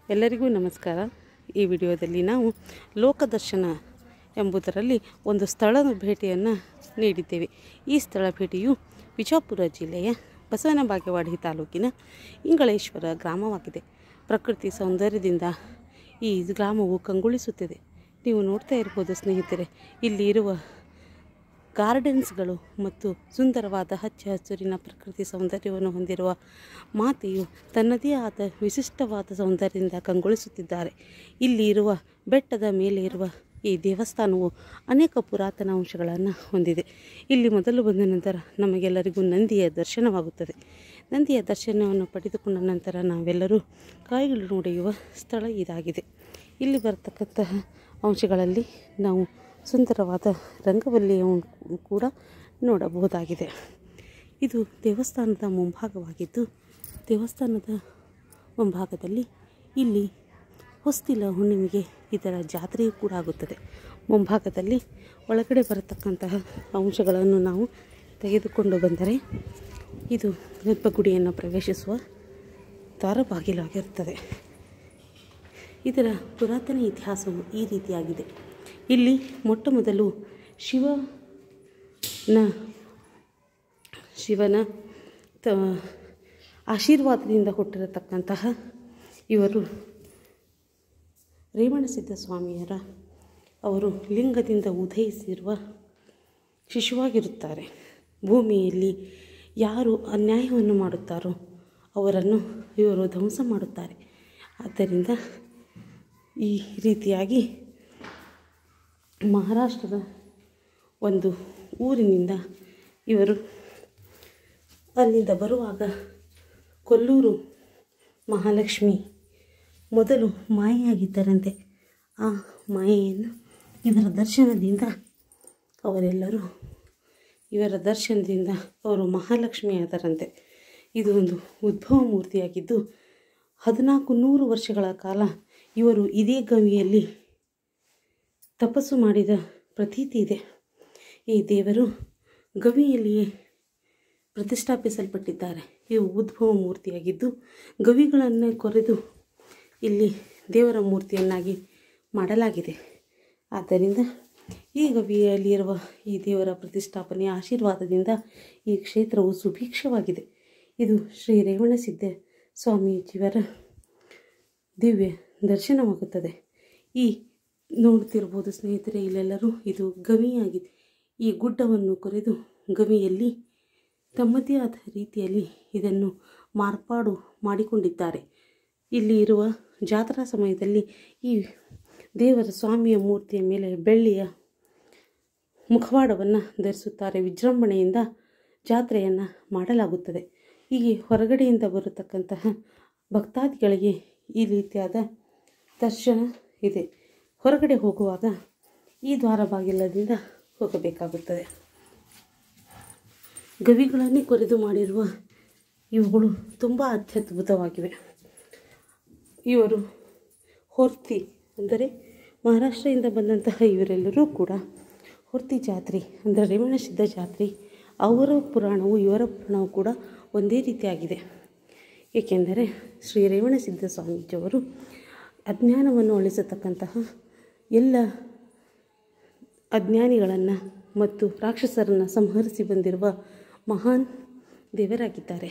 ಎಲ್ಲರಿಗೂ ನಮಸ್ಕಾರ. ಈ ವಿಡಿಯೋದಲ್ಲಿ ನಾವು ಲೋಕದರ್ಶನ ಎಂಬುದರಲ್ಲಿ ಒಂದು ಸ್ಥಳದ ಭೇಟಿಯನ್ನು ನೀಡಿದ್ದೇವೆ. ಈ ಸ್ಥಳ ಭೇಟಿಯು ವಿಜಯಪುರ ಜಿಲ್ಲೆಯ ಬಸವನ ಬಾಗೇವಾಡಿ ತಾಲೂಕಿನ ಇಂಗಳೇಶ್ವರ ಗ್ರಾಮವಾಗಿದೆ. ಪ್ರಕೃತಿ ಸೌಂದರ್ಯದಿಂದ ಈ ಗ್ರಾಮವು ಕಂಗೊಳಿಸುತ್ತಿದೆ. ನೀವು ನೋಡ್ತಾ ಇರ್ಬೋದು ಸ್ನೇಹಿತರೆ, ಇಲ್ಲಿ ಇರುವ ಗಾರ್ಡನ್ಸ್ಗಳು ಮತ್ತು ಸುಂದರವಾದ ಹಚ್ಚ ಹಸುರಿನ ಪ್ರಕೃತಿ ಸೌಂದರ್ಯವನ್ನು ಹೊಂದಿರುವ ಮಾತೆಯು ತನ್ನದೇ ಆದ ವಿಶಿಷ್ಟವಾದ ಸೌಂದರ್ಯದಿಂದ ಕಂಗೊಳಿಸುತ್ತಿದ್ದಾರೆ. ಇಲ್ಲಿ ಇರುವ ಬೆಟ್ಟದ ಮೇಲೆ ಇರುವ ಈ ದೇವಸ್ಥಾನವು ಅನೇಕ ಪುರಾತನ ಅಂಶಗಳನ್ನು ಹೊಂದಿದೆ. ಇಲ್ಲಿ ಮೊದಲು ಬಂದ ನಂತರ ನಮಗೆಲ್ಲರಿಗೂ ನಂದಿಯ ದರ್ಶನವಾಗುತ್ತದೆ. ನಂದಿಯ ದರ್ಶನವನ್ನು ಪಡೆದುಕೊಂಡ ನಂತರ ನಾವೆಲ್ಲರೂ ಕಾಯಿಗಳು ನೋಡೆಯುವ ಸ್ಥಳ ಇದಾಗಿದೆ. ಇಲ್ಲಿ ಬರತಕ್ಕಂತಹ ಅಂಶಗಳಲ್ಲಿ ನಾವು ಸುಂದರವಾದ ರಂಗವಲ್ಲಿಯನ್ನು ಕೂಡ ನೋಡಬಹುದಾಗಿದೆ. ಇದು ದೇವಸ್ಥಾನದ ಮುಂಭಾಗವಾಗಿದ್ದು, ದೇವಸ್ಥಾನದ ಮುಂಭಾಗದಲ್ಲಿ ಇಲ್ಲಿ ಹೊಸ್ತಿಲ ಹುಣ್ಣಿಮೆಗೆ ಇದರ ಜಾತ್ರೆಯೂ ಕೂಡ ಆಗುತ್ತದೆ. ಮುಂಭಾಗದಲ್ಲಿ ಒಳಗಡೆ ಬರತಕ್ಕಂತಹ ಅಂಶಗಳನ್ನು ನಾವು ತೆಗೆದುಕೊಂಡು ಬಂದರೆ ಇದು ಗರ್ಭಗುಡಿಯನ್ನು ಪ್ರವೇಶಿಸುವ ದ್ವಾರ ಬಾಗಿಲಾಗಿರುತ್ತದೆ. ಇದರ ಪುರಾತನ ಇತಿಹಾಸವು ಈ ರೀತಿಯಾಗಿದೆ. ಇಲ್ಲಿ ಮೊಟ್ಟ ಮೊದಲು ಶಿವನ ಆಶೀರ್ವಾದದಿಂದ ಹುಟ್ಟಿರತಕ್ಕಂತಹ ಇವರು ರೇವಣಸಿದ್ಧ ಸ್ವಾಮಿಯರ ಅವರು ಲಿಂಗದಿಂದ ಉದಯಿಸಿರುವ ಶಿಶುವಾಗಿರುತ್ತಾರೆ. ಭೂಮಿಯಲ್ಲಿ ಯಾರು ಅನ್ಯಾಯವನ್ನು ಮಾಡುತ್ತಾರೋ ಅವರನ್ನು ಇವರು ಧ್ವಂಸ ಮಾಡುತ್ತಾರೆ. ಆದ್ದರಿಂದ ಈ ರೀತಿಯಾಗಿ ಮಹಾರಾಷ್ಟ್ರದ ಒಂದು ಊರಿನಿಂದ ಇವರು ಅಲ್ಲಿಂದ ಬರುವಾಗ ಕೊಲ್ಲೂರು ಮಹಾಲಕ್ಷ್ಮಿ ಮೊದಲು ಮಾಯೆಯಾಗಿದ್ದರಂತೆ. ಆ ಮಾಯೆಯನ್ನು ಇವರ ದರ್ಶನದಿಂದ ಅವರು ಮಹಾಲಕ್ಷ್ಮಿಯಾದರಂತೆ. ಇದು ಒಂದು ಉದ್ಭವ ಮೂರ್ತಿಯಾಗಿದ್ದು 1400 ವರ್ಷಗಳ ಕಾಲ ಇವರು ಇದೇ ಗವಿಯಲ್ಲಿ ತಪಸ್ಸು ಮಾಡಿದ ಪ್ರತೀತಿ ಇದೆ. ಈ ದೇವರು ಗವಿಯಲ್ಲಿಯೇ ಪ್ರತಿಷ್ಠಾಪಿಸಲ್ಪಟ್ಟಿದ್ದಾರೆ. ಇವು ಉದ್ಭವ ಮೂರ್ತಿಯಾಗಿದ್ದು ಗವಿಗಳನ್ನು ಕೊರೆದು ಇಲ್ಲಿ ದೇವರ ಮೂರ್ತಿಯನ್ನಾಗಿ ಮಾಡಲಾಗಿದೆ. ಆದ್ದರಿಂದ ಈ ಗವಿಯಲ್ಲಿರುವ ಈ ದೇವರ ಪ್ರತಿಷ್ಠಾಪನೆಯ ಆಶೀರ್ವಾದದಿಂದ ಈ ಕ್ಷೇತ್ರವು ಸುಭಿಕ್ಷವಾಗಿದೆ. ಇದು ಶ್ರೀ ರೇವಣಸಿದ್ಧ ಸ್ವಾಮೀಜಿಯವರ ದಿವ್ಯ ದರ್ಶನವಾಗುತ್ತದೆ. ಈ ನೋಡ್ತಿರ್ಬೋದು ಸ್ನೇಹಿತರೆ, ಇಲ್ಲೆಲ್ಲರೂ ಇದು ಗವಿಯಾಗಿದೆ. ಈ ಗುಡ್ಡವನ್ನು ಕೊರೆದು ಗವಿಯಲ್ಲಿ ತಮ್ಮದೇ ಆದ ರೀತಿಯಲ್ಲಿ ಇದನ್ನು ಮಾರ್ಪಾಡು ಮಾಡಿಕೊಂಡಿದ್ದಾರೆ. ಇಲ್ಲಿ ಇರುವ ಜಾತ್ರಾ ಸಮಯದಲ್ಲಿ ಈ ದೇವರ ಸ್ವಾಮಿಯ ಮೂರ್ತಿಯ ಮೇಲೆ ಬೆಳ್ಳಿಯ ಮುಖವಾಡವನ್ನು ಧರಿಸುತ್ತಾರೆ. ವಿಜೃಂಭಣೆಯಿಂದ ಜಾತ್ರೆಯನ್ನು ಮಾಡಲಾಗುತ್ತದೆ. ಹೀಗೆ ಹೊರಗಡೆಯಿಂದ ಬರತಕ್ಕಂತಹ ಭಕ್ತಾದಿಗಳಿಗೆ ಈ ರೀತಿಯಾದ ದರ್ಶನ ಇದೆ. ಹೊರಗಡೆ ಹೋಗುವಾಗ ಈ ದ್ವಾರ ಬಾಗಿಲದಿಂದ ಹೋಗಬೇಕಾಗುತ್ತದೆ. ಗವಿಗಳನ್ನೇ ಕೊರೆದು ಮಾಡಿರುವ ಇವುಗಳು ತುಂಬ ಅತ್ಯದ್ಭುತವಾಗಿವೆ. ಇವರು ಹೊರ್ತಿ ಅಂದರೆ ಮಹಾರಾಷ್ಟ್ರದಿಂದ ಬಂದಂತಹ ಇವರೆಲ್ಲರೂ ಕೂಡ ಹೊರ್ತಿ ಜಾತ್ರೆ ಅಂದರೆ ರೇವಣಸಿದ್ಧ ಜಾತ್ರೆ, ಅವರ ಪುರಾಣವು ಇವರ ಪುರಾಣವು ಕೂಡ ಒಂದೇ ರೀತಿಯಾಗಿದೆ. ಏಕೆಂದರೆ ಶ್ರೀ ರೇವಣಸಿದ್ಧ ಸ್ವಾಮೀಜಿಯವರು ಅಜ್ಞಾನವನ್ನು ಅಳಿಸತಕ್ಕಂತಹ ಎಲ್ಲ ಅಜ್ಞಾನಿಗಳನ್ನು ಮತ್ತು ರಾಕ್ಷಸರನ್ನು ಸಂಹರಿಸಿ ಬಂದಿರುವ ಮಹಾನ್ ದೇವರಾಗಿದ್ದಾರೆ.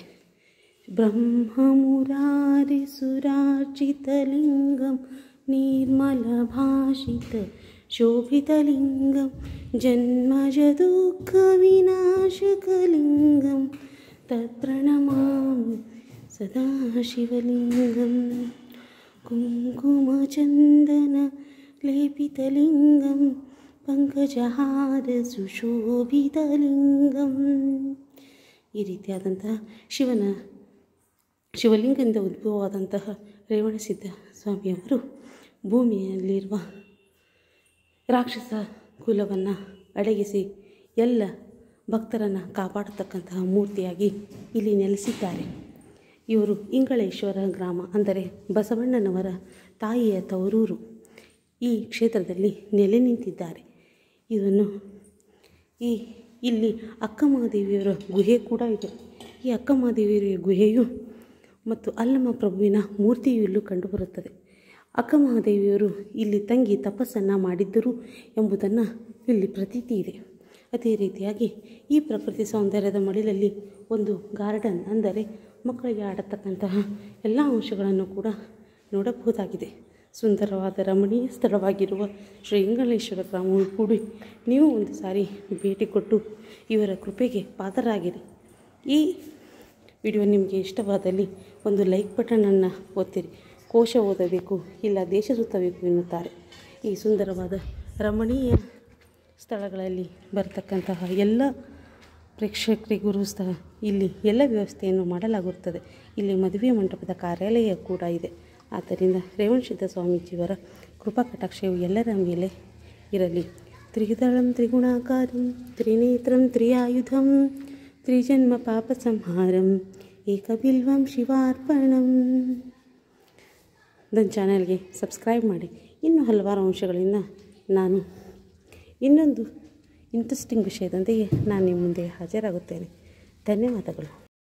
ಬ್ರಹ್ಮಮುರಾರಿ ಸುರಾರ್ಚಿತಲಿಂಗಂ ನಿರ್ಮಲ ಭಾಷಿತ ಶೋಭಿತಲಿಂಗಂ ಜನ್ಮಜ ದುಃಖ ವಿನಾಶಕಲಿಂಗಂ ತತ್ಪ್ರಣಮಾಮಿ ಸದಾ ಶಿವಲಿಂಗಂ ಕುಂಕುಮಚಂದನ ಲೇಪಿತಲಿಂಗಂ ಪಂಕಜಹಾರ ಸುಶೋಭಿತಲಿಂಗಂ. ಈ ರೀತಿಯಾದಂತಹ ಶಿವಲಿಂಗದಿಂದ ಉದ್ಭವವಾದಂತಹ ರೇವಣಸಿದ್ಧ ಸ್ವಾಮಿಯವರು ಭೂಮಿಯಲ್ಲಿರುವ ರಾಕ್ಷಸ ಕುಲವನ್ನು ಅಡಗಿಸಿ ಎಲ್ಲ ಭಕ್ತರನ್ನು ಕಾಪಾಡತಕ್ಕಂತಹ ಮೂರ್ತಿಯಾಗಿ ಇಲ್ಲಿ ನೆಲೆಸಿದ್ದಾರೆ. ಇವರು ಇಂಗಳೇಶ್ವರ ಗ್ರಾಮ ಅಂದರೆ ಬಸವಣ್ಣನವರ ತಾಯಿಯ ತವರೂರು. ಈ ಕ್ಷೇತ್ರದಲ್ಲಿ ನೆಲೆ ನಿಂತಿದ್ದಾರೆ. ಇಲ್ಲಿ ಅಕ್ಕಮಹಾದೇವಿಯವರ ಗುಹೆ ಕೂಡ ಇದೆ. ಈ ಅಕ್ಕಮಹಾದೇವಿಯವರ ಗುಹೆಯು ಮತ್ತು ಅಲ್ಲಮ ಪ್ರಭುವಿನ ಮೂರ್ತಿಯು ಇಲ್ಲೂ ಕಂಡುಬರುತ್ತದೆ. ಅಕ್ಕಮಹಾದೇವಿಯವರು ಇಲ್ಲಿ ತಂಗಿ ತಪಸ್ಸನ್ನು ಮಾಡಿದ್ದರು ಎಂಬುದನ್ನು ಇಲ್ಲಿ ಪ್ರತೀತಿ ಇದೆ. ಅದೇ ರೀತಿಯಾಗಿ ಈ ಪ್ರಕೃತಿ ಸೌಂದರ್ಯದ ಮಡಿಲಲ್ಲಿ ಒಂದು ಗಾರ್ಡನ್, ಅಂದರೆ ಮಕ್ಕಳಿಗೆ ಆಡತಕ್ಕಂತಹ ಎಲ್ಲ ಅಂಶಗಳನ್ನು ಕೂಡ ನೋಡಬಹುದಾಗಿದೆ. ಸುಂದರವಾದ ರಮಣೀಯ ಸ್ಥಳವಾಗಿರುವ ಶ್ರೀ ಇಂಗಳೇಶ್ವರ ಗ್ರಾಮವು ಕೂಡಿ ನೀವು ಒಂದು ಸಾರಿ ಭೇಟಿ ಕೊಟ್ಟು ಇವರ ಕೃಪೆಗೆ ಪಾತ್ರರಾಗಿರಿ. ಈ ವಿಡಿಯೋ ನಿಮಗೆ ಇಷ್ಟವಾದಲ್ಲಿ ಒಂದು ಲೈಕ್ ಬಟನನ್ನು ಒತ್ತಿರಿ. ಕೋಶ ಓದಬೇಕು, ಇಲ್ಲ ದೇಶ ಸುತ್ತಬೇಕು ಎನ್ನುತ್ತಾರೆ. ಈ ಸುಂದರವಾದ ರಮಣೀಯ ಸ್ಥಳಗಳಲ್ಲಿ ಬರತಕ್ಕಂತಹ ಎಲ್ಲ ಪ್ರೇಕ್ಷಕರಿಗೂ ಸಹ ಇಲ್ಲಿ ಎಲ್ಲ ವ್ಯವಸ್ಥೆಯನ್ನು ಮಾಡಲಾಗುತ್ತದೆ. ಇಲ್ಲಿ ಮದುವೆ ಮಂಟಪದ ಕಾರ್ಯಾಲಯ ಕೂಡ ಇದೆ. ಆದ್ದರಿಂದ ರೇವಣಸಿದ್ಧ ಸ್ವಾಮೀಜಿಯವರ ಕೃಪಾ ಕಟಾಕ್ಷವು ಎಲ್ಲರ ಮೇಲೆ ಇರಲಿ. ತ್ರಿದಳಂ ತ್ರಿಗುಣಾಕಾರಂ ತ್ರಿನೇತ್ರಂ ತ್ರಿಯಾಯುಧಂ ತ್ರಿಜನ್ಮ ಪಾಪ ಸಂಹಾರಂ ಏಕಬಿಲ್ವಂ ಶಿವಾರ್ಪಣಂ. ನನ್ನ ಚಾನಲ್ಗೆ ಸಬ್ಸ್ಕ್ರೈಬ್ ಮಾಡಿ. ಇನ್ನೂ ಹಲವಾರು ಅಂಶಗಳಿಂದ ನಾನು ಇನ್ನೊಂದು ಇಂಟ್ರೆಸ್ಟಿಂಗ್ ವಿಷಯದೊಂದಿಗೆ ನಾನು ನಿಮ್ಮ ಮುಂದೆ ಹಾಜರಾಗುತ್ತೇನೆ. ಧನ್ಯವಾದಗಳು.